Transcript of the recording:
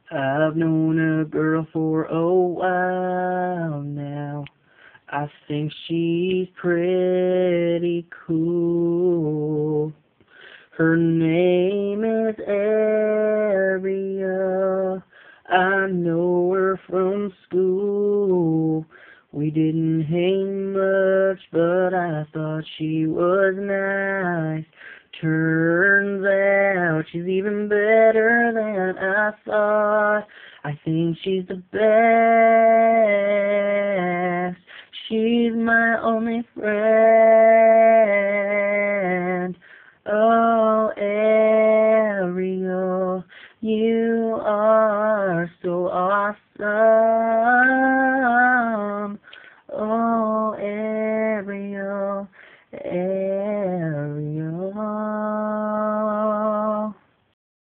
I've known a girl for a while now. I think she's pretty cool. Her name is Ariel. I know her from school. We didn't hang much, but I thought she was nice. Turns out she's even better than I thought. I think she's the best. She's my only friend. Oh, Ariel, you are so awesome.